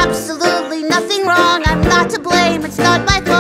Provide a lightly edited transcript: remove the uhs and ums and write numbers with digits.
absolutely nothing wrong. I'm not to blame, it's not my fault.